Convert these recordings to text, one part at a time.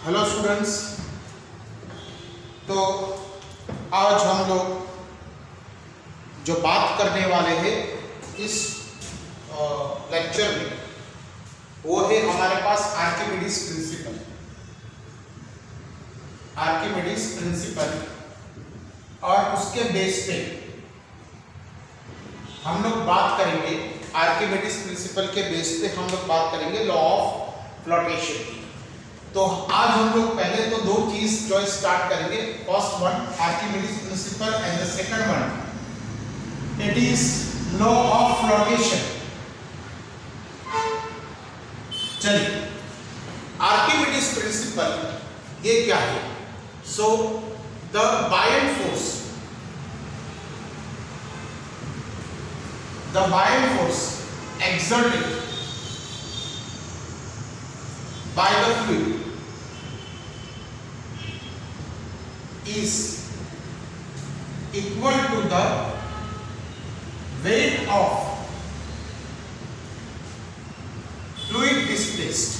Hello students. तो आज हम लोग जो बात करने वाले हैं इस लेक्चर में वो है हमारे पास आर्किमिडीज प्रिंसिपल। आर्किमिडीज प्रिंसिपल और उसके बेस पे हम लोग बात करेंगे। आर्किमिडीज प्रिंसिपल के बेस पे हम लोग बात करेंगे लॉ ऑफ फ्लोटेशन की। तो आज हम लोग पहले तो दो चीज जो स्टार्ट करेंगे। First one Archimedes principle and the second one it is law of flotation. चलिए, आर्किमिडीज प्रिंसिपल ये क्या है? So the buoyant force, the buoyant force exerted by the fluid is equal to the weight of fluid displaced.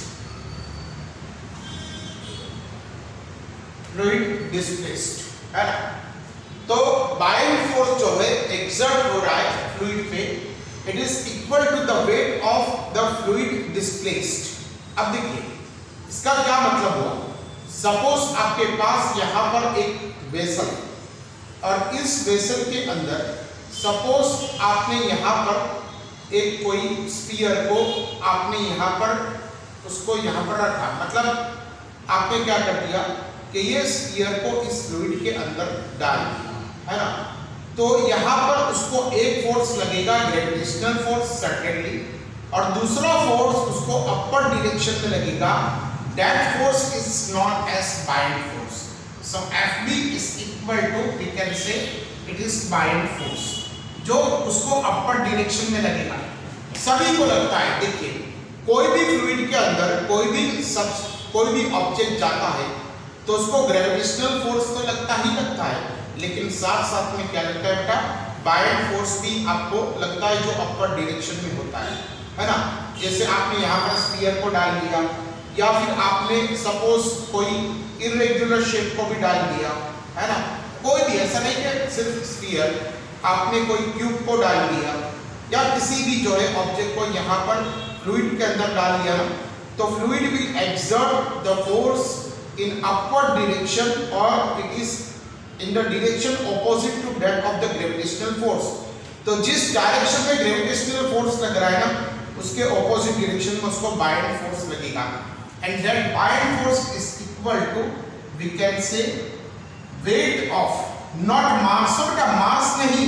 है ना? तो buoyant force जो है exert हो रहा है फ्लूइड पे, it is equal to the weight of the fluid displaced. अब देखिए इसका क्या मतलब हुआ। सपोज आपके पास यहां पर एक वेसल और इस वेसल के अंदर सपोज आपने यहां पर एक कोई स्फीयर को आपने यहां पर उसको यहां पर रखा, मतलब आपने क्या कर दिया कि ये स्फीयर को इस फ्लूइड के अंदर डाल दिया, है ना? तो यहां पर उसको एक फोर्स लगेगा ग्रेविटेशनल फोर्स सर्टेनली, और दूसरा फोर्स उसको अपर डायरेक्शन में लगेगा। That force is known as buoyant force. So Fb is equal to, we can say it is buoyant force जो उसको अपर डायरेक्शन में लगेगा। सभी को लगता है, देखिए कोई भी फ्लूइड के अंदर कोई भी ऑब्जेक्ट जाता है तो उसको ग्रेविटेशनल फोर्स तो लगता है, लेकिन साथ साथ में क्या लगता है बेटा? बायंट फोर्स भी आपको लगता है जो अपर डायरेक्शन में होता है ना? जैसे आपने यहाँ पर स्फीयर को डाल दिया, या फिर आपने सपोज कोई इरेगुलर शेप को भी डाल दिया, है ना? कोई भी, ऐसा नहीं कि सिर्फ स्फीयर, आपने कोई क्यूब को डाल दिया या किसी भी जो है ऑब्जेक्ट को यहाँ पर फ्लूइड के अंदर डाल दिया ना, तो fluid will exert the force in upward direction or it is in the direction opposite to that of the gravitational force। तो जिस डायरेक्शन में ग्रेविटेशनल फोर्स लग रहा है ना, उसके ऑपोजिट डायरेक्शन में उसको बायंट फोर्स लगेगा। And that buoyant force is equal to, we can say weight of, not mass. बेटा मास नहीं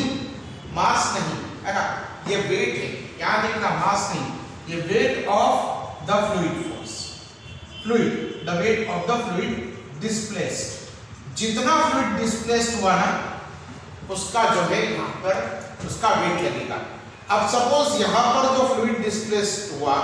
है ना, ये वेट है, याद रखना, मास नहीं, ये weight of the fluid force, the weight of the fluid displaced। जितना फ्लूइड डिस्प्लेस्ड हुआ ना, उसका जो है यहाँ पर उसका वेट लगेगा। अब सपोज यहाँ पर जो फ्लूइड डिस्प्लेस्ड हुआ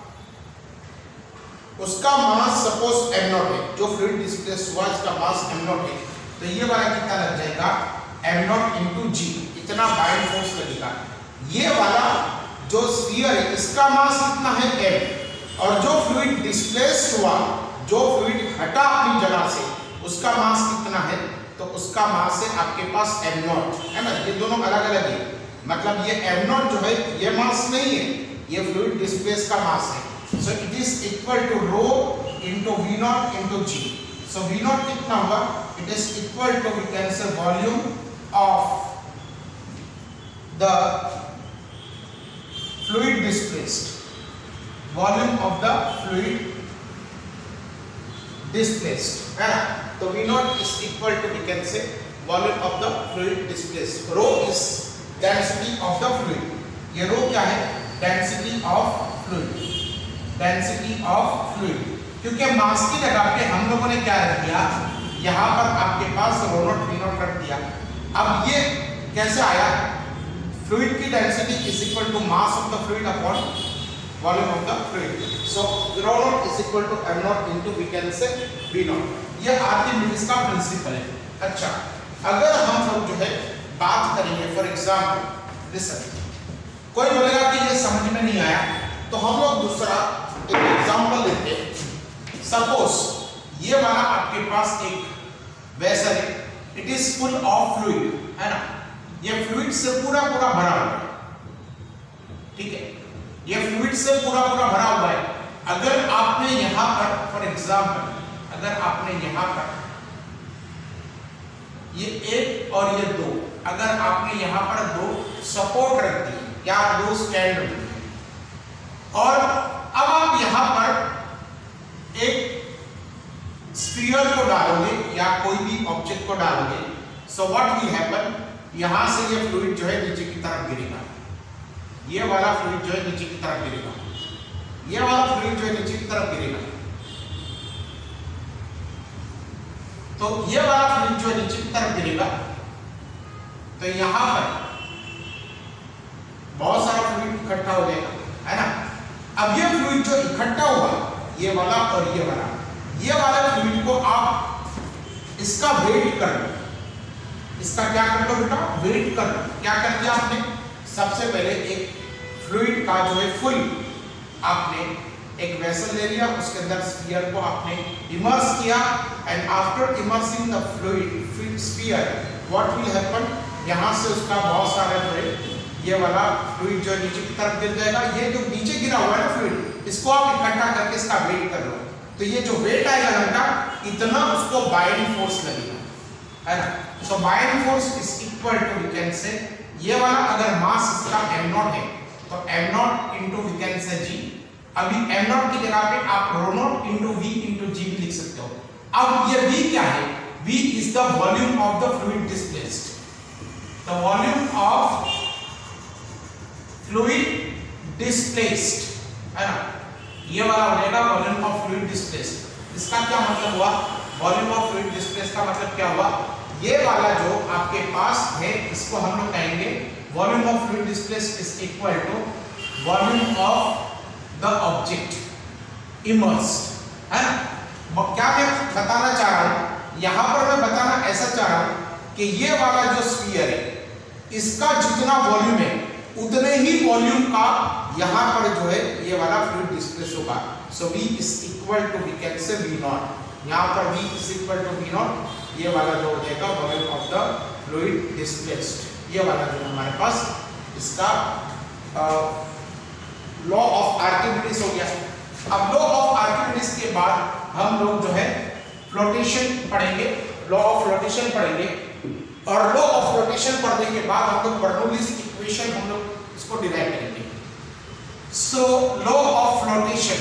उसका मास सपोज m0 है, जो फ्लूइड डिस्प्लेस्ड हुआ इसका मास m0 है, तो ये वाला कितना लग जाएगा? m0 into g, इतना बायंट फोर्स लगेगा। ये वाला जो स्फीयर है इसका मास कितना है? m, और जो फ्लूइड डिस्प्लेस्ड हुआ, जो फ्लूइड हटा अपनी जगह से, उसका मास कितना है? तो उसका मास है आपके पास m0, है ना? ये दोनों अलग अलग है, मतलब ये m0 जो है ये मास नहीं है, ये फ्लूइड डिस्प्लेस का मास है। So it is equal to rho into v0 into g। So v0 कितना होगा? It is equal to, we can say volume of the fluid displaced, volume of the fluid displaced, है ना? तो V0 is equal to, we can say, volume of the fluid displaced। Rho is density of the fluid। ये rho क्या है? Density of fluid, density of fluid। क्योंकि मास की जगह पे हम लोगों ने क्या रख दिया? यहाँ पर आपके पास ρ0 V0 रख दिया। अब ये कैसे आया? फ्लूइड की density is equal to mass of the fluid upon volume of the fluid। So ρ0 is equal to m0 into, we can say, v0। ये आर्किमिडीज का प्रिंसिपल है। अच्छा, अगर हम लोग जो है बात करेंगे, फॉर एग्जांपल लिसन, कोई बोलेगा कि ये समझ में नहीं आया, तो हम लोग दूसरा एक एग्जांपल लेते हैं। सपोज ये वाला आपके पास एक वेसल है, it is full of fluid, है ना, ये फ्लूइड से पूरा पूरा भरा हुआ है, ठीक है, ये फ्लूइड से पूरा पूरा भरा हुआ है। अगर आपने यहां पर फॉर एग्जांपल, अगर आपने यहां पर ये 1 और ये 2, अगर आपने यहां पर 2 सपोर्ट रख दी या 2 स्टैंड रख दिए और अब आप यहां पर एक स्फीयर को डालोगे या कोई भी ऑब्जेक्ट को डालोगे, सो व्हाट विल हैपन, यहां से ये फ्लूइड जो है नीचे की तरफ गिरेगा, ये वाला फ्लूइड जो है नीचे की तरफ गिरेगा, ये वाला फ्लूइड जो है नीचे की तरफ गिरेगा, तो ये वाला फ्लूइड जो है नीचे की तरफ गिरेगा, तो यहां पर बहुत सारा फ्लूइड इकट्ठा हो जाएगा, है ना। अब ये फ्लूइड जो इकट्ठा हुआ, ये वाला और ये वाला फ्लूइड को आप इसका वेट कर लो, इसका क्या कर लो बेटा, वेट कर लो। क्या कर दिया आपने, सबसे पहले एक फ्लूइड का जो है फुल आपने एक वेसल ले लिया, उसके अंदर स्फीयर को आपने इमर्स किया and after immersing the fluid sphere what will happen, यहां से उसका बहुत सारा जो है ये वाला फ्लूइड जो नीचे की तरफ गिर जाएगा। ये जो नीचे गिरा हुआ है ना फ्लूइड, इसको आप इकट्ठा करके इसका वेट कर लो, तो ये जो वेट आएगा लंबा, इतना उसको बाइंडिंग फोर्स लगेगा, है ना। So binding force is equal to, we can say, ये वाला अगर मास इसका m0 है तो m0 into we can say g, अभी m0 की जगह पे आप ρ0 इनटू v इनटू g भी लिख सकते हो। अब ये v क्या है, v is the volume of the fluid displaced, the volume of fluid displaced, है ना, ये वाला हो जाएगा वॉल्यूम ऑफ फ्लूइड डिस्प्लेस्ड। इसका क्या मतलब हुआ, वॉल्यूम ऑफ फ्लूइड डिस्प्लेस्ड का मतलब क्या हुआ, ये वाला जो आपके पास है इसको हम लोग कहेंगे volume of fluid displaced is equal to volume of the object immersed, है ना। क्या मैं बताना चाह रहा हूं, यहां पर मैं बताना ऐसा चाह रहा हूं कि ये वाला जो स्फीयर है इसका जितना वॉल्यूम है उतने ही वॉल्यूम का यहां पर जो है ये वाला फ्लूइड डिस्प्लेस होगा। So v is equal to, we can say v0, यहां पर v is equal to v0, ये वाला जो हो जाएगा volume of the fluid displaced, ये वाला जो हमारे पास इसका लॉ ऑफ आर्किमिडीज हो गया। अब लॉ ऑफ आर्किमिडीज के बाद हम लोग जो है फ्लोटेशन पढ़ेंगे, लॉ ऑफ फ्लोटेशन पढ़ेंगे, और लॉ ऑफ फ्लोटेशन पढ़ने के बाद हम लोग बर्नौलीज इक्वेशन हम लोग इसको डिराइव करेंगे। सो लॉ ऑफ फ्लोटेशन,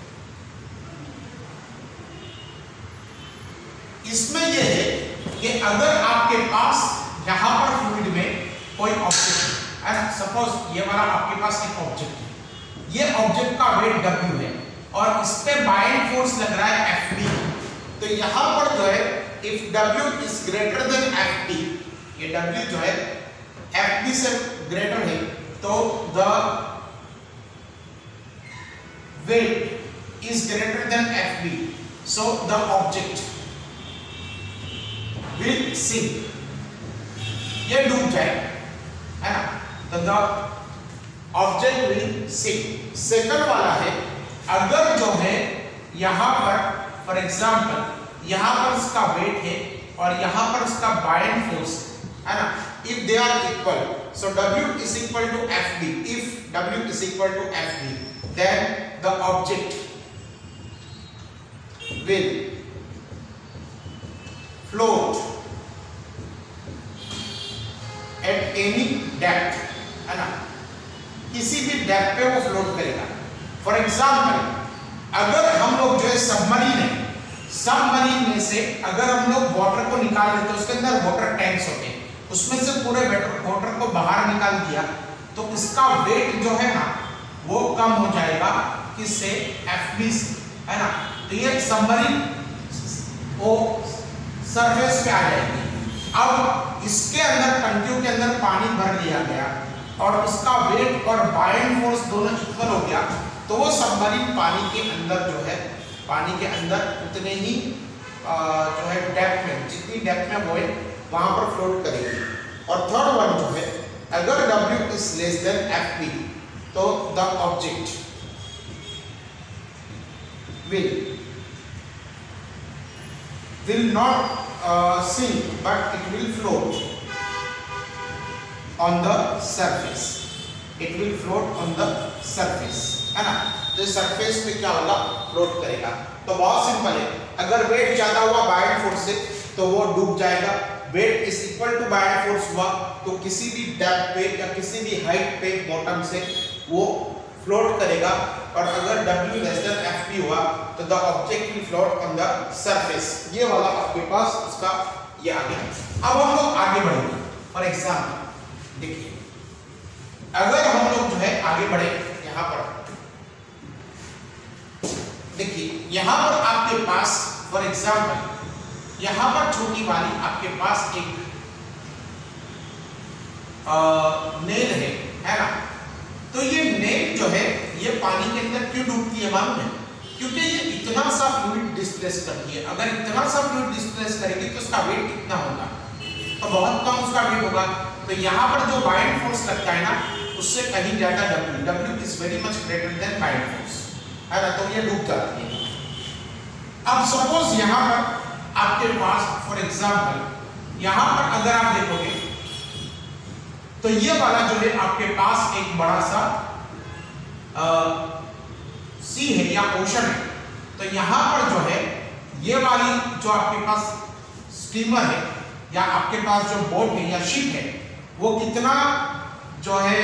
इसमें यह है कि अगर आपके पास यहां पर फ्लूइड में कोई ऑब्जेक्ट है ना, सपोज ये वाला आपके पास एक ऑब्जेक्ट है, ये ऑब्जेक्ट का वेट w है और इस पे बाइंड फोर्स लग रहा है Fb, तो यहां पर जो है if w is greater than Fb, ये w जो है Fb से ग्रेटर है, तो the weight is greater than Fb, so the object will sink, ये डूब जाएगा, है ना, तो the object will sink। Second वाला है, अगर जो है यहां पर फॉर एग्जांपल यहां पर इसका वेट है और यहां पर इसका बाइंड फोर्स है ना, if they are equal, so w is equal to Fb, if w is equal to Fb, then the object will float at any depth, है ना, किसी भी डेप्थ पे वो फ्लोट करेगा। फॉर एग्जाम्पल अगर हम लोग जो है सबमरीन है, सबमरीन में से अगर हम लोग वाटर को निकाल लेते तो उसके अंदर वाटर टैंक्स होते हैं, उसमें से पूरे वाटर को बाहर निकाल दिया तो इसका वेट जो है ना वो कम हो जाएगा, किससे, Fb से, है ना। तो ये सबमरीन वो सरफेस पे आ जाएगी। अब इसके अंदर टंकियों के अंदर पानी भर लिया गया और उसका वेट और बाइंड फोर्स दोनों इक्वल हो गया, तो वो सबमरीन पानी के अंदर जो है, पानी के अंदर उतने ही जो है डेप्थ में, जितनी डेप्थ में वो है वहां पर फ्लोट करेगी। और थर्ड वन जो है, अगर W is less than Fb, तो the object will will not sink but it will float on the surface. It will float on the surface, है ना। तो सरफेस पे क्या होगा, फ्लोट करेगा। तो बहुत सिंपल है, अगर वेट ज्यादा हुआ बायड फोर्स से तो वो डूब जाएगा। Weight is equal to buoyant force हुआ तो किसी भी डेप्थ पे या किसी भी हाइट पे बॉटम से वो फ्लोट करेगा। और अगर W लेस देन FP हुआ तो the object will float on the surface. ये वाला आपके पास उसका ये आ गया। अब हम लोग आगे बढ़ेंगे। फॉर एग्जांपल देखिए, अगर हम लोग जो है आगे बढ़े, यहां पर देखिए, यहां पर आपके पास फॉर एग्जांपल यहां पर छोटी वाली आपके पास एक नेल है ना। तो ये नेल जो है ये पानी के अंदर क्यों डूबती है मालूम है? क्योंकि ये इतना सा फ्लूइड डिस्प्लेस करती है। अगर इतना सा फ्लूइड डिस्प्लेस करेगी तो उसका वेट कितना होगा, तो बहुत कम उसका वेट होगा। तो यहाँ पर जो बाइंड फोर्स लगता है ना, उससे कहीं ज्यादा W is very much greater than buoyant force, है ना। तो ये डूब जाती है। अब सपोज यहाँ पर आपके पास फॉर एग्जाम्पल यहाँ पर अगर आप देखोगे तो ये वाला जो है आपके पास एक बड़ा सा सी है या ओशन है। तो यहां पर जो है ये वाली जो आपके पास स्टीमर है या आपके पास जो बोट है या शिप है, वो कितना जो है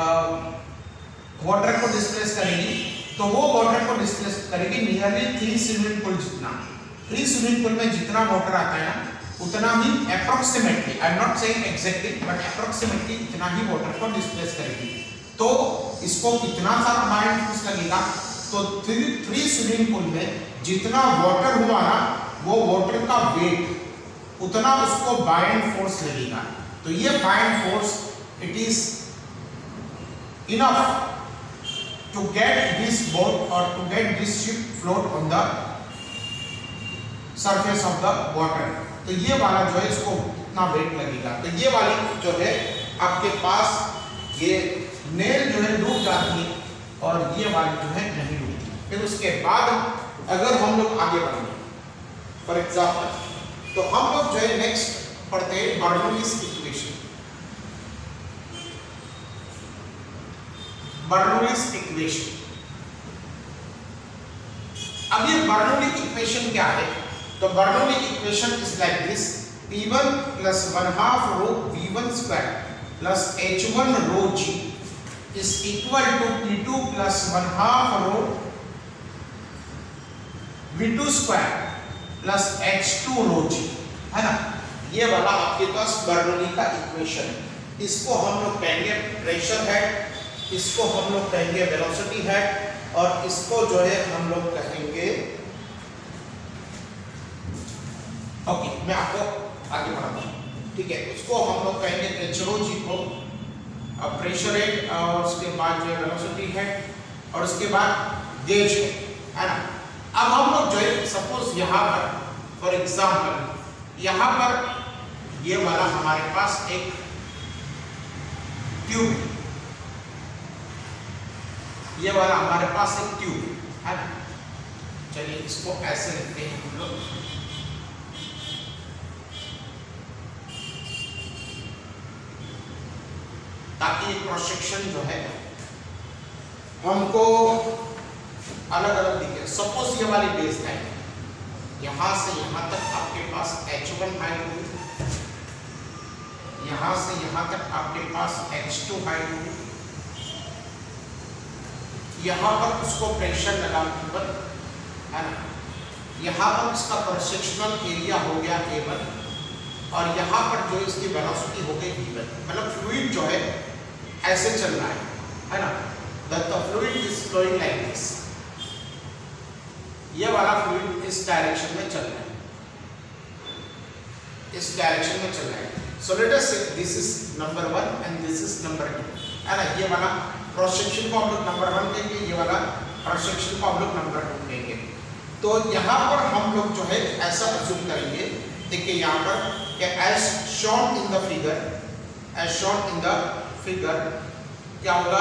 वाटर को डिस्प्लेस करेगी। तो वो वाटर को डिस्प्लेस करेगी नियरली 3 स्विमिंग पूल जितना। 3 स्विमिंग पूल में जितना वाटर आता है ना, उतना ही approximately, I am not saying exactly but approximately इतना ही वाटर को डिस्प्लेस करेगी। तो इसको कितना सारा बाइंड फोर्स लगेगा, तो 3 स्विमिंग पूल में जितना वाटर हुआ ना, वो वाटर का वेट उतना उसको बाइंड फोर्स लगेगा। तो ये buoyant force it is enough to get this boat और to get this ship float on the surface of the water. तो ये वाला जो है इसको कितना वेट लगेगा। तो ये वाली जो है आपके पास ये नेल जो है डूब जाती है और ये वाली जो है नहीं डूबती। फिर उसके बाद अगर हम लोग आगे बढ़ेंगे फॉर एग्जांपल, तो हम लोग जो है नेक्स्ट पढ़ते हैं बर्नौलीज इक्वेशन। बर्नौलीज इक्वेशन, अब ये बर्नौली इक्वेशन क्या है? तो Bernoulli equation is like this, P1 plus 1/2 rho V1 square plus H1 rho G is equal to P2 plus 1/2 rho V2 square plus H2 rho G, है ना। ये वाला आपके पास बर्नौली का इक्वेशन है। इसको हम लोग कहेंगे प्रेशर हेड, इसको हम लोग कहेंगे वेलोसिटी हेड, और इसको जो है हम लोग कहेंगे ओके, मैं आपको आगे बढ़ाता हूँ, ठीक है। उसको हम लोग कहेंगे एचरो जी को प्रेशर हेड, और उसके बाद जो है वेलोसिटी हेड, और उसके बाद गेज है ना। अब हम लोग जो है सपोज यहाँ पर फॉर एग्जांपल यहाँ पर ये वाला हमारे पास एक ट्यूब है, ये वाला हमारे पास एक ट्यूब है ना। चलिए इसको ऐसे लिखते हैं हम लोग, ताकि क्रॉस सेक्शन जो है हमको अलग अलग दिखे। सपोज ये वाली बेस लाइन यहां से यहां तक आपके पास H1 हाइट हुई, यहां से यहां तक आपके पास H2 हाइट हुई, यहां पर उसको प्रेशर लगा P1 है ना, यहां पर इसका क्रॉस सेक्शनल एरिया हो गया A1, और यहां पर जो इसकी वेलोसिटी हो गई V1। मतलब फ्लूइड जो है ऐसे चल रहा है ना। The fluid is flowing like this, ये वाला फ्लूइड इस डायरेक्शन में चल रहा है, इस डायरेक्शन में चल रहा है। सो let us say this is number 1 and this is number 2, है ना। ये वाला क्रॉस सेक्शन को हम लोग नंबर 1 कहेंगे, ये वाला क्रॉस सेक्शन को हम लोग नंबर 2 कहेंगे। तो यहाँ पर हम लोग जो है ऐसा अज्यूम करेंगे, देखिए यहाँ पर कि as shown in the figure, as shown in the figure क्या होगा,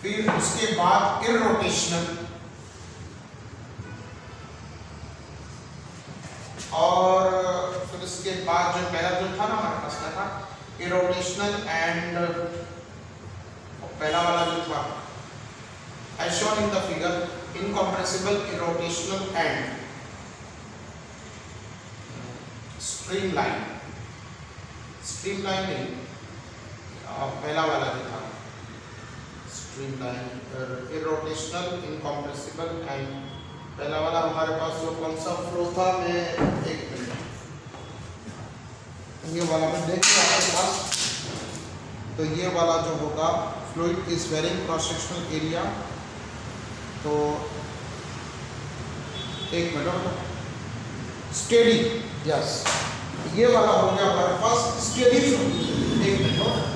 फिर उसके बाद इरोटेशनल, और फिर उसके बाद जो पहला जो था ना हमारे पास क्या था, इरोटेशनल एंड पहला वाला जो था as shown in the figure, incompressible, irrotational and streamline नहीं, पहला वाला जो था स्ट्रीमलाइन, इरोटेशनल, इनकम्प्रेसिबल एंड पहला वाला हमारे पास जो कौन सा फ्लो था, मैं एक मिनट ये वाला मैं देख रहा हूँ पास, तो ये वाला जो होगा fluid is varying cross sectional area, तो एक मिनट, स्टेडी, यस ये वाला हो गया हमारे पास स्टेडी फ्लो। एक मिनट,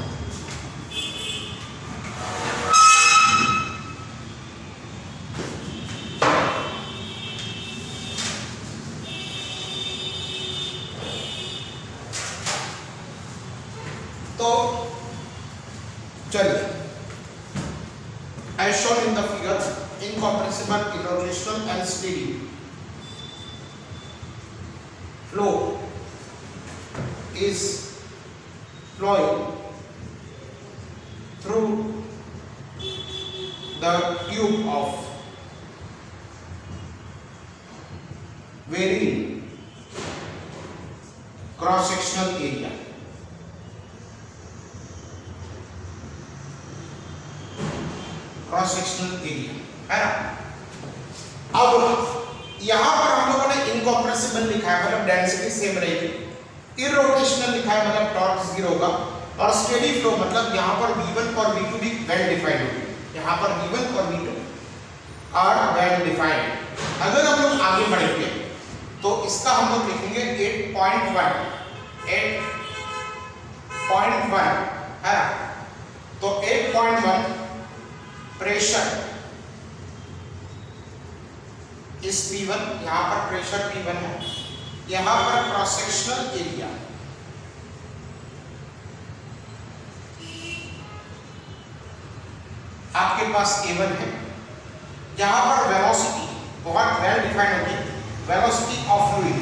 तो चलिए, as shown in the figure, incompressible, irrotational and steady flow is flowing through the tube of varying cross sectional area. Cross sectional area है ना। अब यहां पर हम लोगों ने इनकॉम्प्रेसिबल लिखा है, मतलब डेंसिटी सेम रहेगी, इरोटेशनल लिखा है मतलब टॉर्क 0 होगा, और स्टेडी फ्लो मतलब यहां पर V1 और V2 भी वेल डिफाइंड होगी, यहां पर V1 और V2 आर वेल डिफाइंड। अगर हम लोग आगे बढ़ेंगे तो इसका हम लोग लिखेंगे 8.1 है ना, तो 8.1 प्रेशर इस P1, यहां पर प्रेशर P1 है, यहां पर क्रॉस सेक्शनल एरिया आपके पास A1 है, यहां पर वेलोसिटी बहुत वेल डिफाइंड होगी, velocity of fluid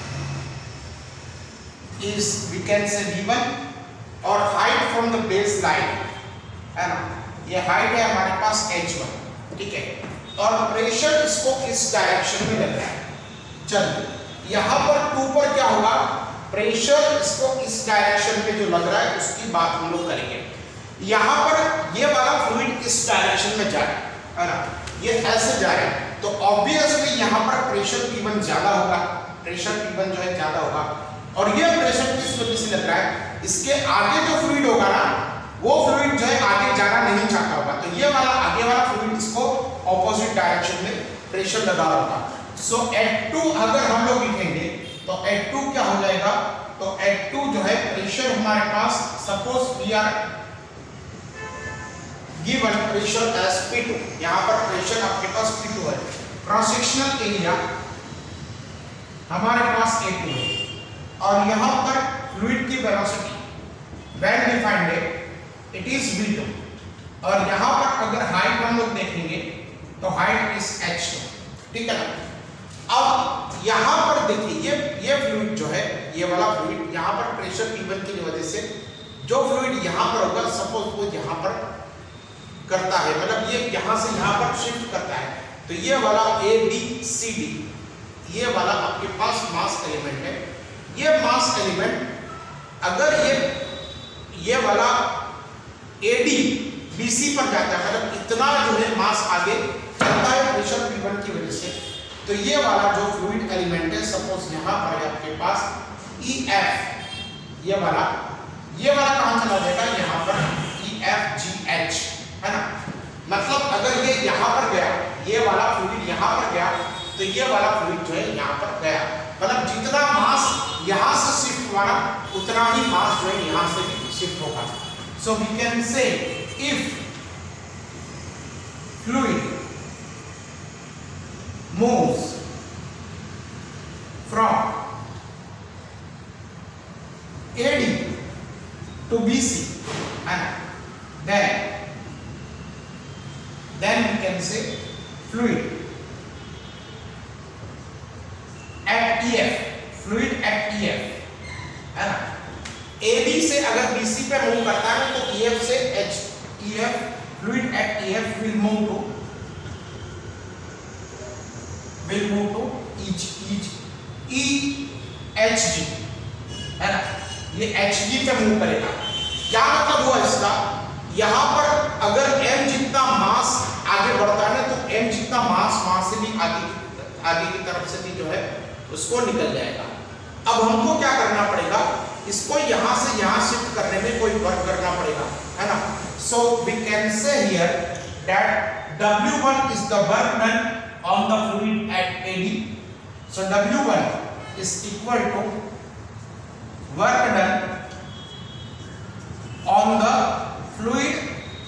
is we can say V1, और height from the base line है ना, ये हाइट है हमारे पास h1, ठीक है, और प्रेशर इसको इस डायरेक्शन में लग रहा है। चलिए यहां पर 2 पर क्या होगा, प्रेशर इसको इस डायरेक्शन पे जो लग रहा है उसकी बात हम लोग करेंगे। यहां पर ये वाला फ्लूइड इस डायरेक्शन में जा रहा है ना, ये ऐसे जा रहा है, तो ऑब्वियसली यहां पर प्रेशर P1 ज्यादा होगा, प्रेशर P1 जो है ज्यादा होगा, और ये प्रेशर किस वजह से लग रहा है, इसके आगे जो फ्लूइड होगा ना वो फ्लूइड जो है आगे जाना नहीं चाहता होगा, तो ये वाला आगे वाला फ्लूइड इसको ऑपोजिट डायरेक्शन में प्रेशर लगा होगा। सो H2 अगर हम लोग लिखेंगे तो H2 क्या हो जाएगा, तो H2 जो है प्रेशर हमारे पास, suppose we are given pressure as P2, यहां पर प्रेशर आपके पास P2 है, क्रॉस सेक्शनल एरिया हमारे पास A2 है, और यहां पर फ्लूइड की वेलोसिटी वेल डिफाइंड है, इट इज V2, और यहां पर अगर हाइट हम लोग देखेंगे तो हाइट इज h2, ठीक है ना। अब यहां पर देखिए ये फ्लूइड जो है, ये वाला फ्लूइड यहां पर प्रेशर P1 की वजह से जो फ्लूइड यहां पर होगा, सपोज वो यहां पर करता है, मतलब ये यहां से यहां पर शिफ्ट करता है, तो ये वाला ABCD ये वाला आपके पास मास एलिमेंट है, ये मास एलिमेंट अगर ये वाला AD BC पर जाता है, मतलब इतना जो है मास आगे चलता है प्रेशर P1 की वजह से, तो ये वाला जो फ्लूइड एलिमेंट है, सपोज यहां पर है आपके पास EF, ये वाला कहां चला जाएगा, यहां पर EFGH है ना, मतलब अगर ये यहां पर गया, ये वाला फ्लूइड यहां पर गया, तो ये वाला फ्लूइड जो है यहां पर गया, मतलब जितना मास यहां से शिफ्ट हुआ ना उतना ही मास जो है यहां से भी शिफ्ट होगा। So we can say if fluid moves from AD to BC, and then से fluid at EF, fluid at EF, है ना। AB से अगर BC पे मूव करता है तो EF से EF, fluid at EF will move to EHG, है ना। ये HG पे मूव करेगा। क्या मतलब हुआ इसका, यहां पर अगर M जितना मास आगे बढ़ता है तो M जितना मास से भी आगे की तरफ से भी जो है उसको निकल जाएगा। अब हमको क्या करना पड़ेगा, इसको यहां से यहां शिफ्ट करने में कोई वर्क करना पड़ेगा, है ना। So we can say here that W1 is the work done on the fluid at AD. So W1 is equal to work done on the fluid,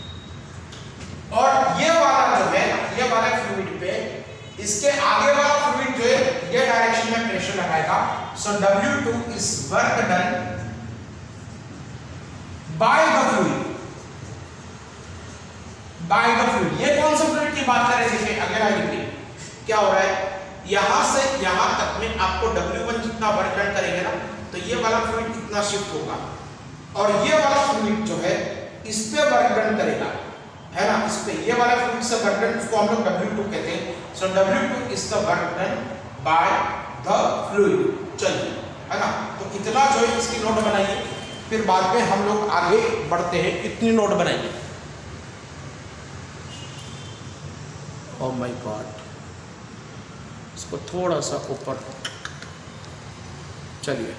और ये वाला जो है, ये वाला फ्लूइड पे इसके आगे वाला फ्लूइड जो है ये डायरेक्शन में प्रेशर लगाएगा। सो W2 is work done by the fluid, ये कौन सा फ्लूइड की बात कर रहे हैं, देखिए अगला लिखिए क्या हो रहा है, यहां से यहां तक में आपको W1 जितना वर्क डन करेंगे ना तो ये वाला फ्लूइड कितना शिफ्ट होगा, और ये वाला फ्लूइड जो है इस पे वर्क डन करेगा, है ना। इस पे ये वाला फ्लूइड से वर्क डन, उसको हम लोग W2 कहते हैं। So W2 is the work done by the fluid. चलिए, है ना। तो इतना जो है इसकी नोट बनाइए, फिर बाद में हम लोग आगे बढ़ते हैं। कितनी नोट बनाइए, ओह माय गॉड, इसको थोड़ा सा ऊपर, चलिए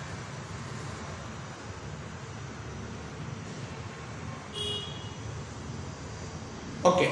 ओके।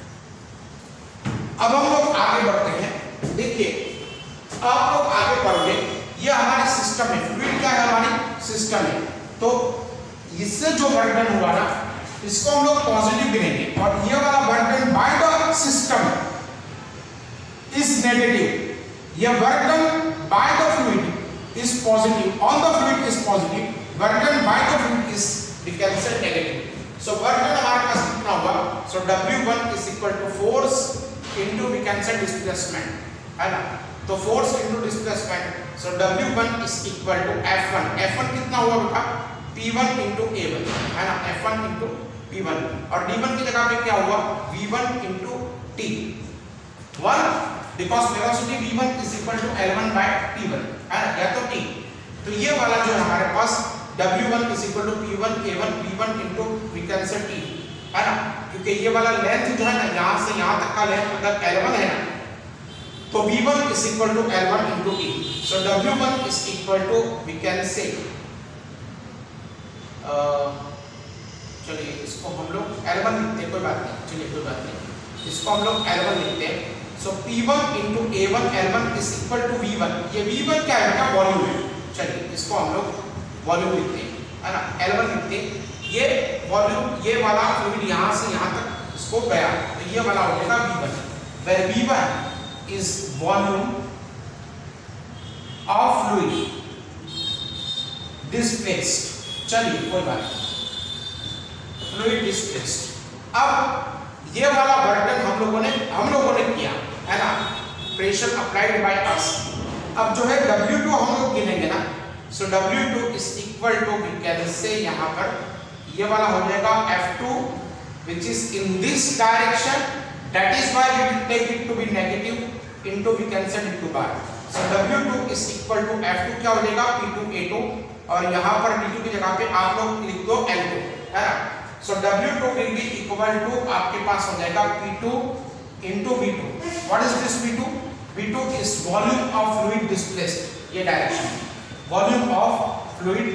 अब हम लोग आगे बढ़ते हैं। देखिए आप लोग आगे बढ़ोगे, ये हमारी सिस्टम है, फ्लूइड क्या है, हमारी सिस्टम है। तो इससे जो वर्क डन हुआ ना इसको हम लोग पॉजिटिव गिनेंगे, और ये वाला work done by the system is negative. ये work done by the fluid is positive, on the fluid is positive, work done by the fluid is we can say negative. So work done हमारे पास कितना हुआ, so W1 is equal to force into we can say displacement, है ना। तो force into displacement, so W1 is equal to F1 कितना हुआ बेटा, P1 इनटू A1, है ना। F1 इनटू P1, और D1 की जगह पे क्या हुआ, V1 into T1, because velocity V1 is equal to L1 by T1, है ना, या तो T। तो ये वाला जो है हमारे पास W1 is equal to P1 A1 V1 into we can say T, है ना। क्योंकि ये वाला लेंथ जो है ना यहां से यहां तक का लेंथ अगर L1 है ना तो V1 is equal to L1 into T। So W1 is equal to we can say, चलिए इसको हम लोग L1 लिखते हैं, कोई बात नहीं, चलिए कोई बात नहीं, इसको हम लोग L1 लिखते हैं। So P1 into A1 L1 is equal to V1, ये V1 क्या है बेटा, वॉल्यूम है। चलिए इसको हम लोग वॉल्यूम लिखते हैं, है ना, L1 लिखते हैं। ये वॉल्यूम, ये वाला फ्लूइड यहां से यहां तक इसको गया तो ये वाला हो जाएगा V1, where V1 is volume of fluid displaced। चलिए कोई बात नहीं, फ्लूइड डिस्प्लेस्ड। अब ये वाला वर्क हम लोगों ने किया, है ना, प्रेशर अप्लाइड बाय अस। अब जो है W2 हम लोग गिनेंगे ना, so W2 is equal to we can say, यहाँ पर ये वाला हो जाएगा F2 which is in this direction, that is why we will take it to be negative into we can set it to bar। so W2 is equal to F2 क्या हो जाएगा, P2 A2, और यहाँ पर P2 की जगह पे आप लोग लिख दो L2, है ना। so W2 will be equal to आपके पास हो जाएगा P2 into V2। what is this V2? V2 is volume of fluid displaced, ये direction, volume of fluid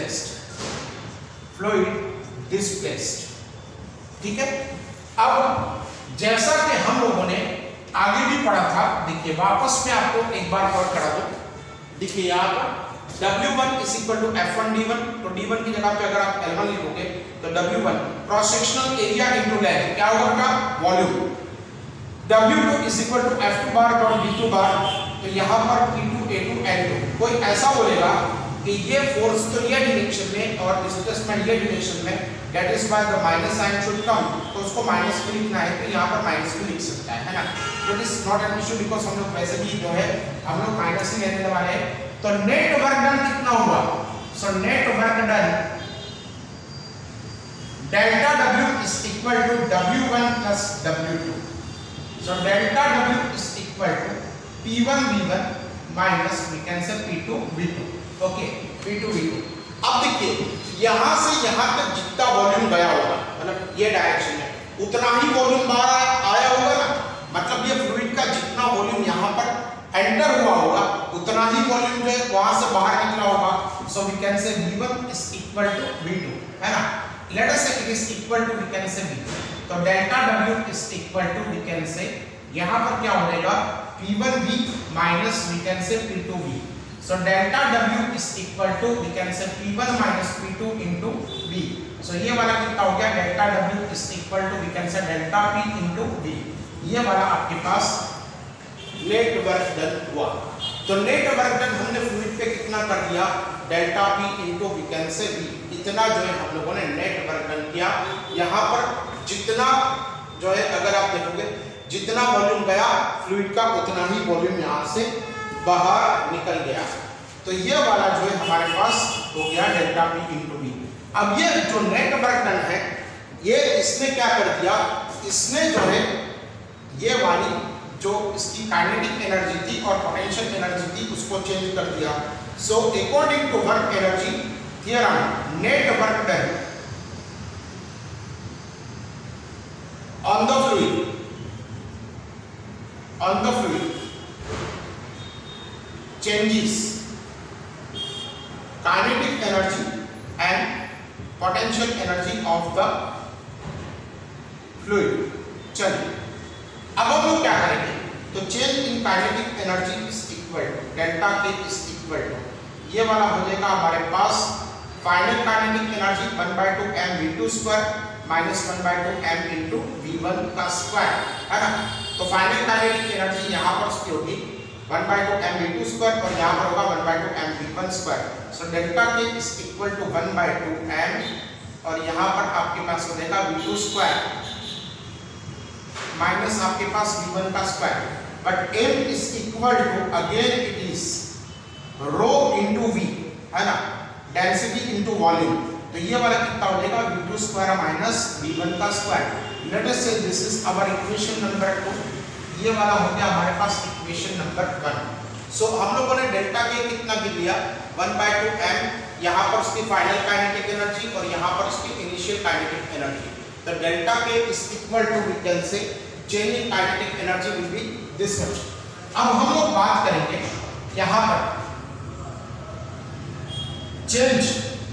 displaced, ठीक है। अब जैसा कि हम लोगों ने आगे भी पढ़ा था, देखिए वापस में आपको एक बार और करा दो। देखिए यहाँ पर W1 is equal to F1 D1, तो D1 की जगह पे अगर आप L1 लिखोगे तो W1 cross sectional area into length क्या होगा बेटा, volume. W2 is equal to F2 bar dot D2 bar, तो यहाँ पर P2 A2 L2। कोई ऐसा बोलेगा कि ये फोर्स तो ये डायरेक्शन में और डिस्प्लेसमेंट ये डायरेक्शन में, that is why the minus sign should come. तो उसको माइनस भी लिखना है तो यहाँ पर माइनस भी लिख सकता है ना। It is not an issue because हम लोग वैसे भी जो है हम लोग माइनस ही लेने वाले हैं। तो नेट वर्क डन कितना हुआ? So net work done delta W is equal to W1 plus W2. So delta W is equal to P1 V1 minus we can say P2 V2. Okay, P2 V2. अब देखिए यहाँ से यहाँ तक जितना volume गया होगा, मतलब ये डायरेक्शन में उतना ही वॉल्यूम बाहर आया होगा ना। मतलब ये फ्लूइड का जितना वॉल्यूम यहाँ पर एंटर हुआ होगा उतना ही वॉल्यूम जो है वहां से बाहर निकला होगा। सो we can say V1 is equal to V2, है ना। Let us say it is equal to we can say V. तो delta W is equal to we can say यहाँ पर क्या हो जाएगा P1V minus we can say P2V. So delta W is equal to we can say P1 minus P2 into V. So ये वाला कितना हो गया delta W is equal to we can say delta P into V. ये वाला आपके पास net work done हुआ। तो नेट वर्क डन हमने फ्लूइड पे कितना कर दिया delta P into we can say V। इतना जो है हम लोगों ने नेट वर्क डन किया। यहाँ पर जितना जो है अगर आप देखोगे जितना वॉल्यूम गया फ्लूइड का उतना ही वॉल्यूम यहाँ से बाहर निकल गया। तो ये वाला जो है हमारे पास हो गया डेल्टा P into V। अब ये जो नेट वर्क डन है ये इसने क्या कर दिया, इसने जो है ये वाली जो इसकी काइनेटिक एनर्जी थी और पोटेंशियल एनर्जी थी उसको चेंज कर दिया। So according to work energy theorem, net work done on the fluid changes kinetic energy and potential energy of the fluid। चलिए अब हम लोग क्या करेंगे, तो change in kinetic energy is equal to delta K is equal to ये वाला हो जाएगा हमारे पास final kinetic energy 1/2 m v2 square minus 1/2 m into v1 का स्क्वायर, है ना। तो फाइनल काइनेटिक एनर्जी यहाँ पर उसकी होगी 1/2 m v2 स्क्वायर और यहाँ पर होगा 1/2 m v1 square. So delta K is equal to 1/2 m और यहाँ पर आपके पास हो जाएगा v2 स्क्वायर माइनस आपके पास v1 का square. But m is equal to again it is rho into v, है ना, डेंसिटी इनटू वॉल्यूम। तो ये वाला कितना हो जाएगा v2 स्क्वायर माइनस v1 का square. Let us say this is our equation number 2। ये वाला हो गया हमारे पास इक्वेशन नंबर 1। सो हम लोगों ने डेल्टा K कितना गिन लिया 1/2 m, यहाँ पर उसकी फाइनल काइनेटिक एनर्जी और यहाँ पर उसकी इनिशियल काइनेटिक एनर्जी। तो delta K is equal to we can say change in kinetic energy will be this much. अब हम लोग बात करेंगे यहाँ पर चेंज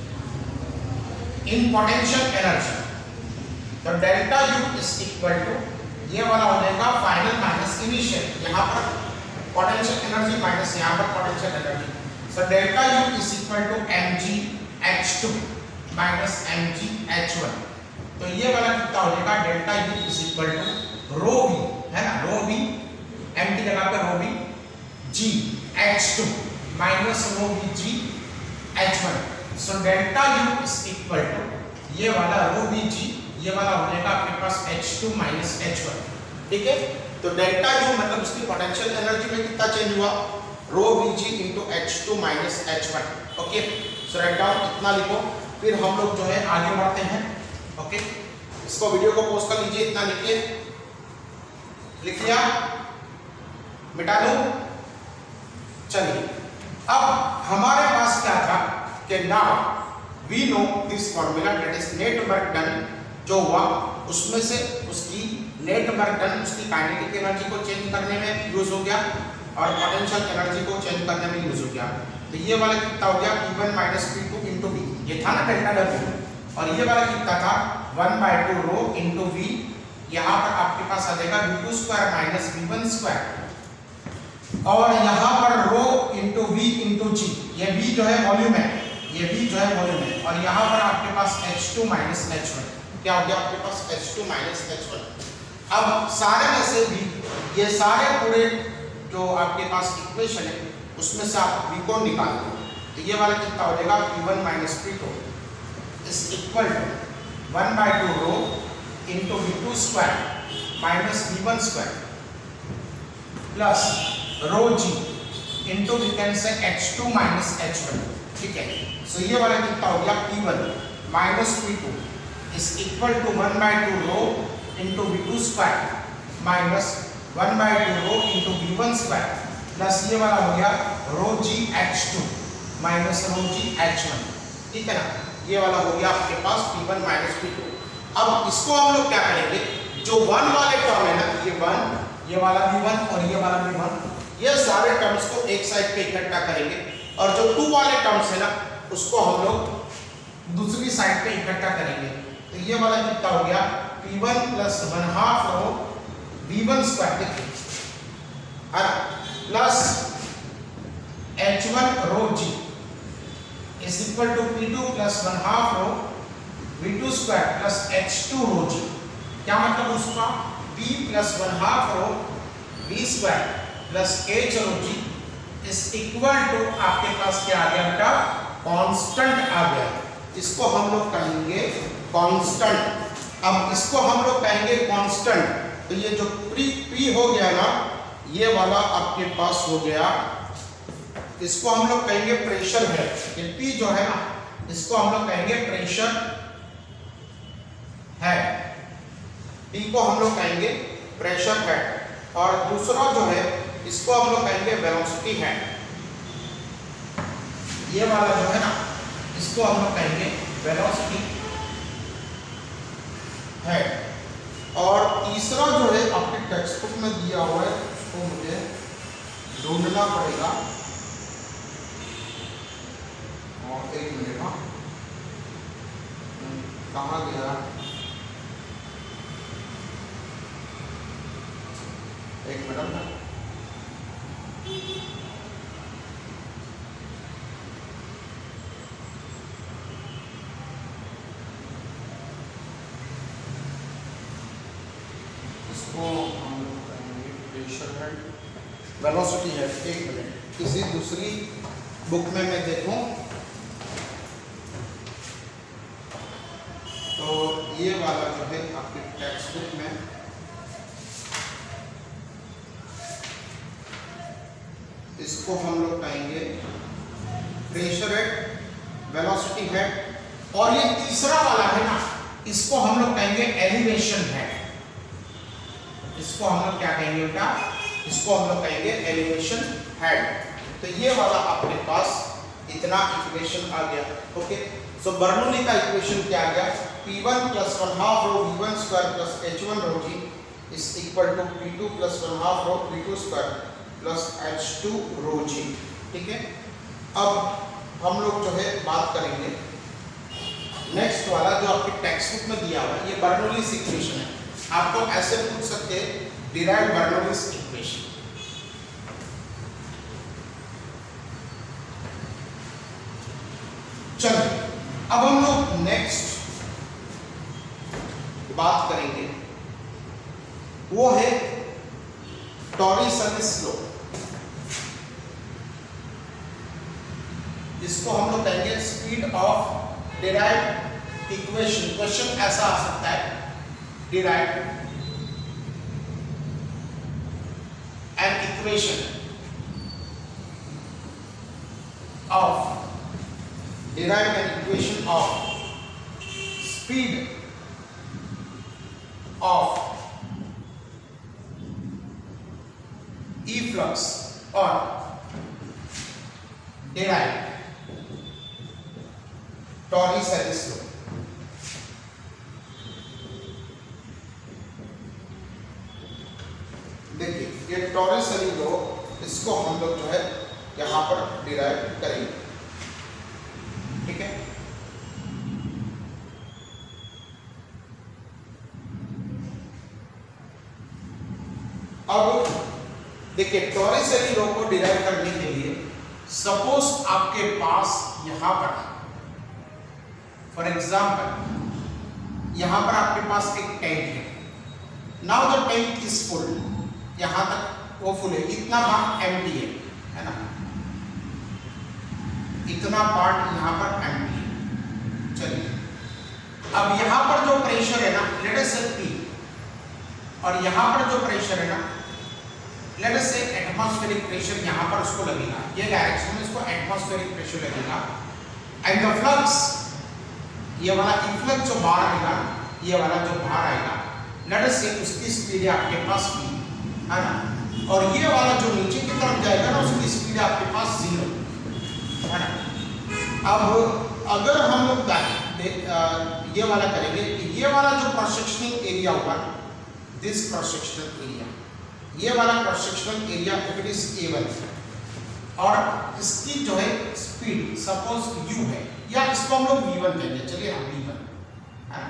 इन पोटेंशियल एनर्जी। तो delta U is equal to ये वाला हो जाएगा फाइनल माइनस इनिशियल, यहाँ पर पोटेंशियल एनर्जी माइनस यहाँ पर potential energy. So delta U is equal to mg h2 minus mg h1। तो ये वाला कितना हो जाएगा delta U is equal to rho v, है ना, रो v m की जगह पे rho v g h2 minus rho v g h1। So delta U is equal to ये वाला रो v g, ये वाला हो जाएगा आपके पास h2 माइनस h1। ठीक है, तो डेल्टा U मतलब उसकी पोटेंशियल एनर्जी में कितना चेंज हुआ rho Vg into h2 minus h1। Okay, so write down इतना लिखो, फिर हम लोग जो है आगे बढ़ते हैं। ओके, इसको वीडियो को पॉज कर लीजिए, इतना लिखिए, लिख लिया, मिटा दो। चलिए अब हमारे पास क्या था कि now we know this formula that is net work done जो हुआ उसमें से उसकी नेट वर्क डन उसकी काइनेटिक एनर्जी को चेंज करने में यूज हो गया और पोटेंशियल एनर्जी को चेंज करने में यूज हो गया। तो ये वाला कितना हो गया P1 minus P2 into V, ये था ना डेल्टा W, और ये वाला कितना था 1/2 रो इंटू V। यहाँ पर आपके पास आ जाएगा V2 square minus V1 square और यहाँ पर rho into V into G, ये V जो है वॉल्यूम है, ये V जो है वॉल्यूम है, और यहाँ पर आपके पास H2 माइनस H1। क्या हो गया आपके पास H2 माइनस H1। अब सारे में से भी ये सारे पूरे जो आपके पास इक्वेशन है उसमें से आप V को निकाल दो। तो ये वाला कितना हो जाएगा P1 minus P2 is equal to 1/2 rho into V2 square minus V1 square plus rho G into we can say H2 minus H1। ठीक है, सो ये वाला कितना हो गया P1 minus P2 is equal to 1/2 rho into V2 square minus 1/2 rho into V1 square plus ये वाला हो गया rho G H2 minus rho G H1। ठीक है ना, ये वाला हो गया आपके पास P1 माइनस P2। अब इसको हम लोग क्या करेंगे, जो 1 वाले टर्म है ना, ये 1, ये वाला भी 1 और ये वाला भी 1, ये सारे टर्म्स को एक साइड पे इकट्ठा करेंगे और जो 2 वाले टर्म्स है ना उसको हम लोग दूसरी साइड पे इकट्ठा करेंगे। तो ये वाला कितना हो गया P1 plus 1/2 rho V1 square plus H1 rho G is equal to P2 plus 1/2 rho V2 square plus H2 rho G। क्या मतलब उसका P plus 1/2 rho V square plus H rho G is equal to आपके पास क्या आ गया बेटा, constant आ गया। इसको हम लोग कहेंगे कांस्टेंट। अब इसको हम लोग कहेंगे कांस्टेंट, तो ये जो P हो गया ना, ये वाला आपके पास हो गया, इसको हम लोग कहेंगे प्रेशर है। ये P जो है ना, इसको हम लोग कहेंगे प्रेशर है, P को हम लोग कहेंगे प्रेशर है, और दूसरा जो है इसको हम लोग कहेंगे वेलोसिटी है। ये वाला जो है ना, इसको हम लोग कहेंगे वेलोसिटी है। और तीसरा जो है आपके टेक्स्ट बुक में दिया हुआ है, उसको मुझे ढूंढना पड़ेगा, और 1 मिनट, हाँ कहाँ गया, 1 मिनट। इसको हम लोग कहेंगे प्रेशर हेड, वेलोसिटी है। 1 मिनट, किसी दूसरी बुक में मैं देखूं तो ये वाला जो है आपके टेक्स्ट बुक में इसको हम लोग कहेंगे प्रेशर हेड, वेलोसिटी हेड, और ये तीसरा वाला है ना, इसको हम लोग कहेंगे एलिवेशन हेड। इसको हम लोग क्या कहेंगे बेटा, इसको हम लोग कहेंगे एलिवेशन हेड। तो ये वाला आपके पास इतना इक्वेशन आ गया। ओके, सो बर्नौली का इक्वेशन क्या आ गया, P1 plus 1/2 rho V1 square plus H1 rho G is equal to P2 plus 1/2 rho V2 square plus H2 rho G। ठीक है, अब हम लोग जो है बात करेंगे नेक्स्ट वाला जो आपके टेक्स्ट बुक में दिया हुआ है, ये बर्नौलीज इक्वेशन है। आपको ऐसे पूछ सकते हैं डिराइव बर्नौलीज इक्वेशन। चलिए अब हम लोग नेक्स्ट बात करेंगे, वो है टॉरिसलिस लॉ। इसको हम लोग कहेंगे speed of derive equation. Question ऐसा आ सकता है, derive an equation of derive an equation of speed of efflux or derive Torricelli's law। देखिए ये टॉरिसेली लॉ, इसको हम लोग जो है यहाँ पर डिराइव करेंगे। ठीक है, अब देखिए टॉरिसेली लॉ को डिराइव करने के लिए सपोज आपके पास यहाँ पर फॉर एग्जाम्पल यहाँ पर आपके पास एक टैंक है। Now the tank is full, यहां तक वो फुल है, इतना भाग एम्प्टी है ना, इतना पार्ट यहाँ पर एम्प्टी है। चलिए अब यहाँ पर जो प्रेशर है ना लेट अस से P, और यहाँ पर जो प्रेशर है ना लेट अस से एटमॉस्फेरिक प्रेशर यहाँ पर उसको लगेगा, ये डायरेक्शन में इसको एटमॉस्फेरिक प्रेशर लगेगा, एंड द फ्लक्स ये वाला इफ्लक्स जो बाहर आएगा, ये वाला जो बाहर आएगा लेट अस से उसकी स्पीड है आपके पास v है ना, और ये वाला जो नीचे की तरफ जाएगा ना उसकी स्पीड है आपके पास 0 है ना। अब अगर हम लोग ये वाला करेंगे, ये वाला जो क्रॉस सेक्शनल एरिया होगा, दिस क्रॉस सेक्शनल एरिया, ये वाला cross sectional area if it is A1 और इसकी जो है स्पीड सपोज u है, या इसको हम लोग v1 कहेंगे, चलिए हम v1 है ना,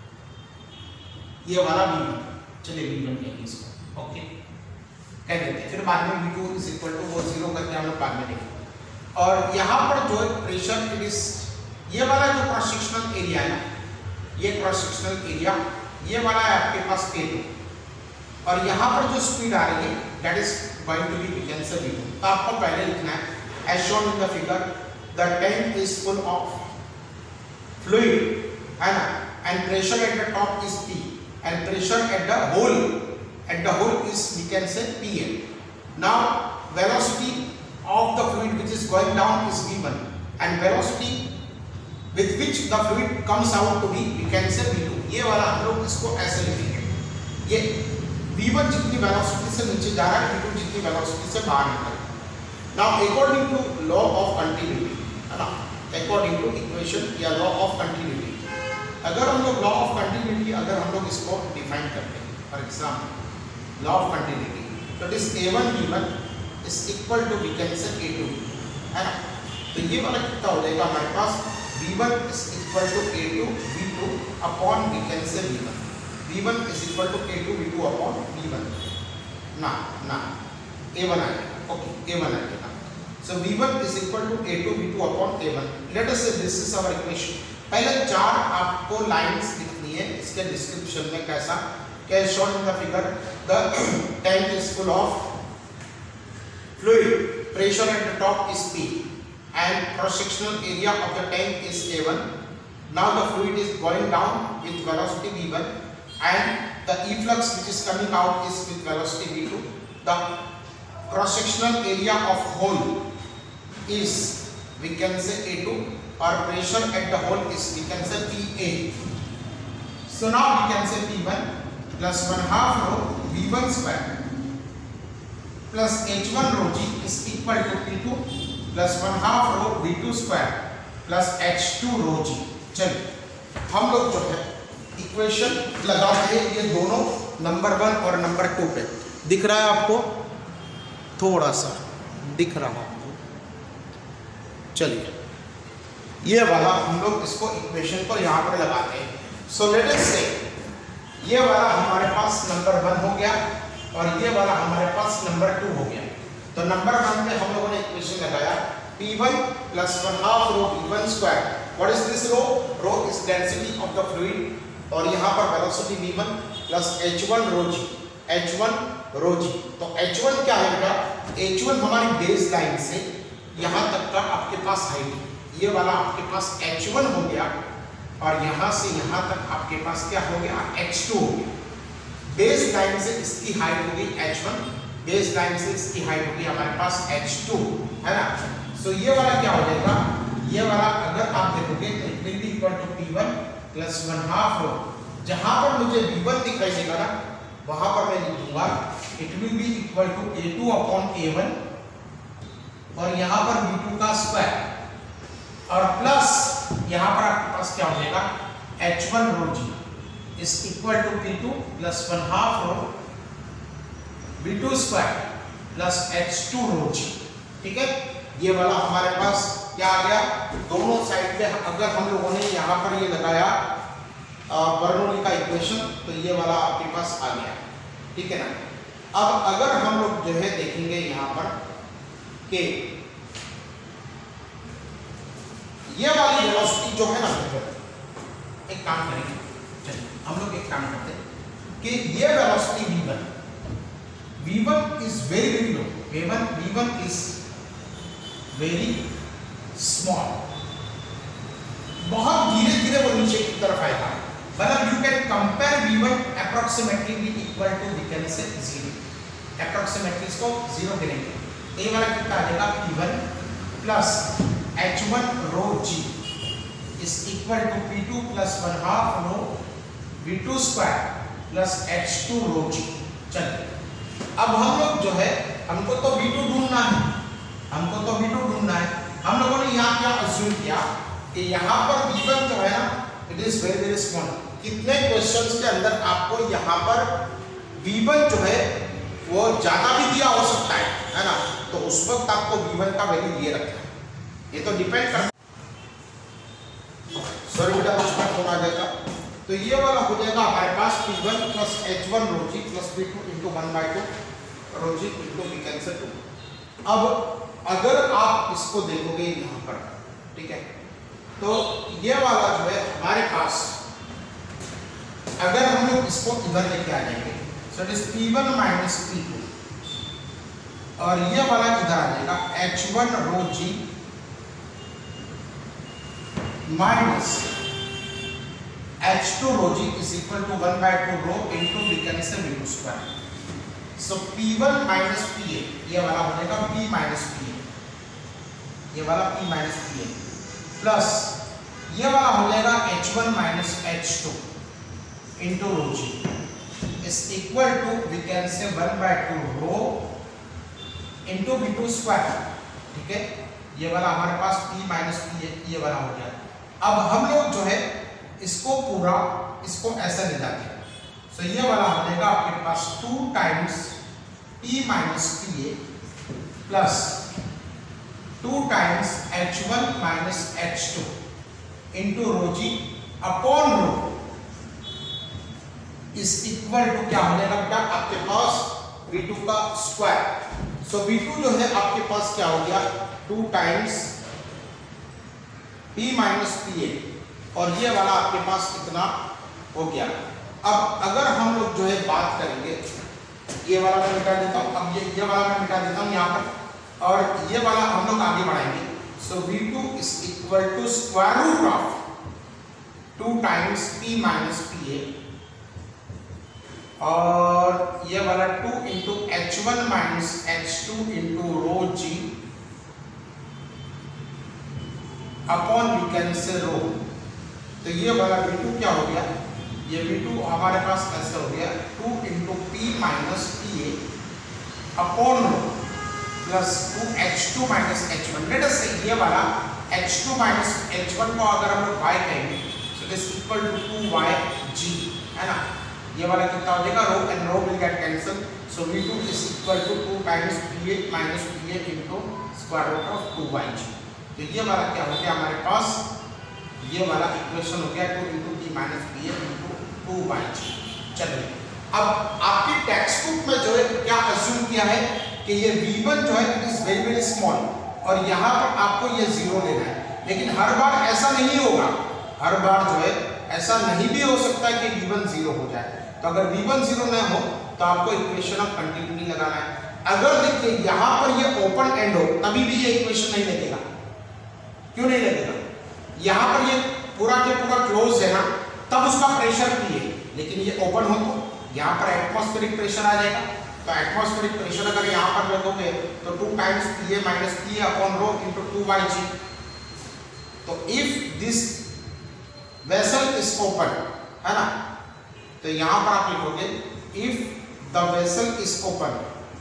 ये वाला v1, चलिए v1 कहेंगे इसको, ओके कह देते हैं, फिर बाद में v2 इज इक्वल टू वो 0 करके हम लोग बाद में देखेंगे। और यहाँ पर जो प्रेशर इट इज, ये वाला जो क्रॉस सेक्शनल एरिया है ना, ये क्रॉस सेक्शनल एरिया ये वाला है आपके पास A2, और यहाँ पर जो स्पीड आ रही है that is going to be cancel V2। तो आपको पहले लिखना है as shown in the figure the tank is full of fluid है ना, and pressure at the top is P and pressure at the hole is we can say Pm. Now velocity of the fluid which is going down is V1 and velocity with which the fluid comes out to be we can say V2। ये वाला हम लोग इसको ऐसे लिखेंगे, ये V1 जितनी velocity से नीचे जा रहा है, V2 जितनी वेलोसिटी से बाहर निकल रहा है। Now according to law of continuity है ना, according to equation या law of continuity, अगर हम लोग law of continuity अगर हम लोग इसको डिफाइन करते हैं, for example law of continuity, तो it is A1 V1 is equal to we can say A2 है ना, तो ये वाला कितना हो जाएगा हमारे पास V1 is equal to A2 V2 upon we can say V1, V1 is equal to A2 V2 upon V1 ना A1 आएगा, ओके A1 आएगा, so V1 is equal to A2 V2 upon A1। let us say this is our equation। पहले 4 आपको lines लिखनी है इसके description में, कैसा as shown in the figure the tank is full of fluid, pressure at the top is P and cross sectional area of the tank is A1। now the fluid is going down with velocity V1 and the efflux which is coming out is with velocity V2। the cross sectional area of hole is we can say A2 or pressure at the hole is we can say PA। so now we can say P1 plus 1/2 rho V1 square plus H1 rho G is equal to P2 plus 1/2 rho V2 square plus H2 rho G। चलिए हम लोग जो है equation लगाते हैं, ये दोनों number 1 और नंबर 2 पे दिख रहा है आपको, थोड़ा सा दिख रहा है आपको, चलिए ये वाला हम लोग इसको इक्वेशन को यहाँ पर लगाते हैं। सो लेट अस से ये वाला हमारे पास नंबर 1 हो गया और ये वाला हमारे पास नंबर 2 हो गया। तो नंबर 1 में हम लोगों ने इक्वेशन लगाया P1 plus 1/2 rho V1 square। What is this rho? Rho is density of the fluid और यहाँ पर velocity V1 plus H1 rho G, H1 rho G। तो H1 क्या है बेटा? H1 हमारी बेस लाइन से यहाँ तक का आपके पास हाइट, ये वाला आपके पास H1 हो गया और यहाँ से यहाँ तक आपके पास क्या हो गया? H2 हो गया। बेस लाइन से इसकी हाइट होगी H1, बेस लाइन से इसकी हाइट होगी हमारे पास H2 है ना। सो ये वाला क्या हो जाएगा? ये वाला अगर आप देखोगे तो it will be equal to P1 plus 1/2 rho, जहाँ पर मुझे V1 दिखाई देगा ना वहाँ पर मैं लिख दूंगा it will be equal to A2 upon A1 और यहाँ पर V2 का स्क्वायर और प्लस यहाँ पर आपके पास क्या हो जाएगा? H1 rho G is equal to P2 plus 1/2 rho V2 square plus H2 rho G। ठीक है, ये वाला हमारे पास क्या आ गया? दोनों साइड पे अगर हम लोगों ने यहाँ पर ये लगाया बर्नौली का इक्वेशन तो ये वाला आपके पास आ गया। ठीक है ना। अब अगर हम लोग जो है देखेंगे यहाँ पर कि ये वाली वेलोसिटी जो है ना, एक काम करेंगे, चलिए हम लोग एक काम करते हैं कि ये velocity V1 is very very low, V1 is very small, बहुत धीरे धीरे वो नीचे की तरफ आएगा। मतलब you can compare V1 approximately भी equal to we can say 0, approximately इसको 0 गिनेंगे। ये वाला कितना आ जाएगा P1 plus H1 rho G is equal to P2 plus 1/2 rho V2 square plus H2 rho G। चलिए अब हम लोग जो है, हमको तो V2 ढूंढना है, हमको तो V2 ढूंढना है। हम लोगों ने यहाँ क्या अज्यूम किया कि यहाँ पर V1 जो है ना, it is very very small. कितने क्वेश्चंस के अंदर आपको यहाँ पर V1 जो है वो ज्यादा भी दिया हो सकता है ना, तो उस वक्त आपको V1 का वैल्यू ये रखना है। ये तो डिपेंड करता है। सॉरी बेटा कुछ में फोन आ जाएगा। तो ये वाला हो जाएगा हमारे पास P1 plus H1 rho G plus P2 into 1/2 rho G into we can say 2। अब अगर आप इसको देखोगे यहाँ पर, ठीक है, तो ये वाला जो है हमारे पास, अगर हम लोग इसको इधर लेके आ जाएंगे, सो it is P1 minus P2 और ये वाला इधर आ जाएगा H1 rho G minus H2 rho G is equal to 1/2 rho into we can say V2 square. So P1 minus PA, ये वाला हो जाएगा P माइनस PA, ये वाला P माइनस PA प्लस ये वाला हो जाएगा H1 minus H2 into rho G is equal to we can say 1/2 rho into V2 square. ठीक है, ये वाला हमारे पास P माइनस PA ये वाला हो गया। अब हम लोग जो है इसको पूरा, इसको ऐसा ले जाते हैं। सो ये वाला हो जाएगा आपके पास 2 times P minus PA plus 2 times H1 minus H2 into rho G upon rho is equal to क्या हो जाएगा बेटा आपके पास V2 का स्क्वायर। सो V2 जो है आपके पास क्या हो गया 2 टाइम्स P माइनस PA और ये वाला आपके पास कितना हो गया। अब अगर हम लोग जो है बात करेंगे, ये वाला मैं मिटा देता हूँ, अब ये वाला मैं मिटा देता हूँ यहाँ पर, और ये वाला हम लोग आगे बढ़ाएंगे। So V2 is equal to square root of 2 times P minus PA और ये वाला 2 into H1 minus H2 into rho G upon we can say rho. तो ये वाला V2 क्या हो गया, ये V2 हमारे पास ऐसे हो गया 2 into P minus PA upon rho plus 2 H2 minus H1। Let us say ये वाला H2 माइनस H1 को अगर हम लोग y कहेंगे so it is equal to 2yg, है ना। ये वाला कितना हो जाएगा, rho and rho will get cancel. So V2 is equal to 2 times PA minus PA into square root of 2yg। तो ये वाला क्या हो गया हमारे पास, ये वाला इक्वेशन हो गया 2 into P minus PA into 2yg। चलिए अब आपकी टेक्स्ट बुक में जो है क्या अज्यूम किया है कि ये V1 जो है it is very very small और यहाँ पर आपको ये 0 लेना है। लेकिन हर बार ऐसा नहीं होगा, हर बार जो है ऐसा नहीं भी हो सकता है कि V1 0 हो जाए। तो अगर V1 0 न हो तो आपको इक्वेशन ऑफ कंटिन्यूटी लगाना है। अगर देखिए यहाँ पर ये ओपन एंड हो तभी भी ये इक्वेशन नहीं लगेगा। क्यों नहीं लगेगा, यहाँ पर ये पूरा के पूरा क्लोज है ना, तब उसका प्रेशर P है। लेकिन ये ओपन हो तो यहाँ पर एटमॉस्फेरिक प्रेशर आ जाएगा। तो एटमॉस्फेरिक प्रेशर अगर यहाँ पर लगोगे तो 2 times PA minus PA upon rho into 2yg। तो if this vessel is open, है ना, तो यहाँ पर आप लिखोगे if the vessel is open.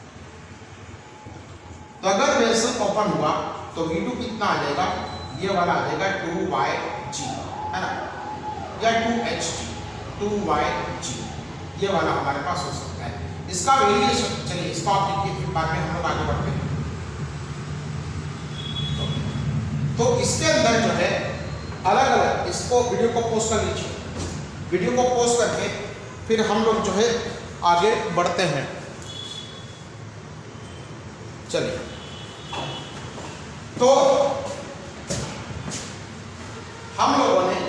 तो अगर वेसल ओपन हुआ तो V2 कितना आ जाएगा, ये वाला आ जाएगा 2yg, है ना, या 2hg, 2yg, ये वाला हमारे पास हो सकता है। इसका वेरिएशन चलिए इसको आप लिखिए, फिर बाद में हम लोग आगे बढ़ते हैं। तो इसके अंदर जो है अलग अलग, इसको वीडियो को पोस्ट कर लीजिए, वीडियो को पोस्ट करके फिर हम लोग जो है आगे बढ़ते हैं। चलिए तो हम लोगों ने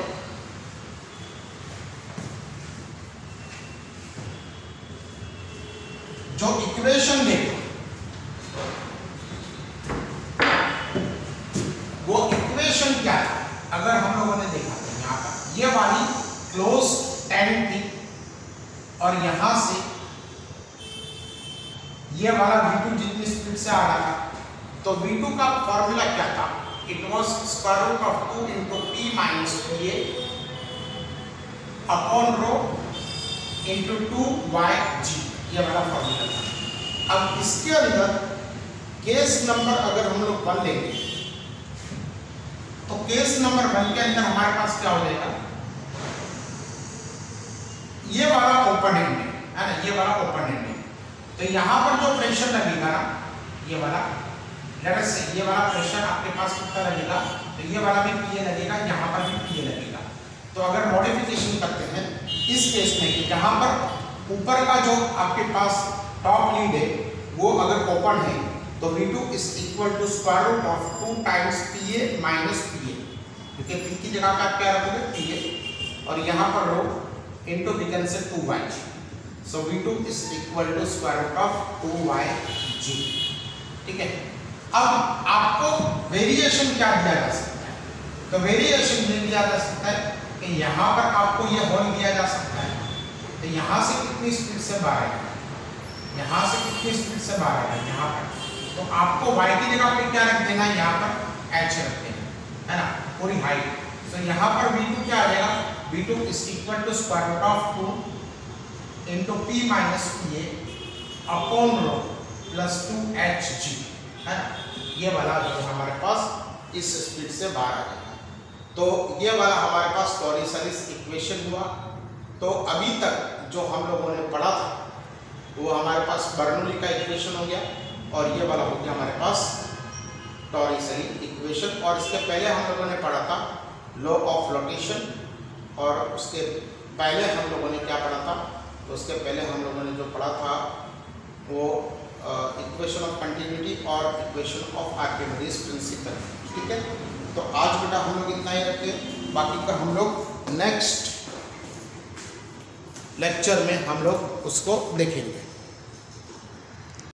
जो इक्वेशन देखा वो n थी और यहां से ये वाला v2 जितनी स्पीड से आ रहा था, तो v2 का फॉर्मूला क्या था? It was square root of 2 into p minus pa upon rho into 2yg, ये वाला फॉर्मूला था। अब इसके अंदर केस नंबर अगर हम लोग 1 लेंगे तो केस नंबर 1 के अंदर हमारे पास क्या हो जाएगा? ये वाला ओपन एंड है ना, ये वाला ओपन एंड है। तो यहां पर जो प्रेशर लगेगा ना, ये वाला लेट अस से ये वाला प्रेशर आपके पास कितना लगेगा? तो ये वाला भी पीए लगेगा, यहां पर भी पीए लगेगा। तो अगर मॉडिफिकेशन करते हैं इस केस में कि जहां पर ऊपर का जो आपके पास टॉप लीड है वो अगर ओपन है तो V2 is equal to square root of 2 times PA minus PA, क्योंकि P की जगह पे आप क्या रखोगे? PA, और यहाँ पर रो into we can say 2yg, so V2 is equal to square root of 2yg। ठीक है, अब आपको वेरिएशन क्या दिया जा सकता है? तो वेरिएशन ये दिया जा सकता है कि यहाँ पर आपको ये होल दिया जा सकता है, तो यहाँ से कितनी स्पीड से बाहर आएगा, यहाँ से कितनी स्पीड से बाहर आएगा, यहाँ पर। तो आपको y की जगह पे क्या रख देना है? यहाँ पर h रख देना है ना, पूरी हाइट। तो यहाँ पर V2 क्या आ जाएगा? V2 is equal to square root of 2 into p minus pa upon rho plus 2hg, है ना। ये वाला जो हमारे पास इस स्पीड से बाहर आ जाएगा। तो ये वाला हमारे पास टॉरिसलिस इक्वेशन हुआ। तो अभी तक जो हम लोगों ने पढ़ा था वो हमारे पास बर्नौली का इक्वेशन हो गया, और ये वाला हो गया हमारे पास टॉरिसली इक्वेशन। और इसके पहले हम लोगों ने पढ़ा था लॉ ऑफ फ्लोटेशन, और उसके पहले हम लोगों ने क्या पढ़ा था? तो उसके पहले हम लोगों ने जो पढ़ा था वो इक्वेशन ऑफ कंटिन्यूटी और इक्वेशन ऑफ आर्किमिडीज प्रिंसिपल। ठीक है, तो आज बेटा हम लोग इतना ही रखते हैं, बाकी का हम लोग नेक्स्ट लेक्चर में हम लोग उसको देखेंगे।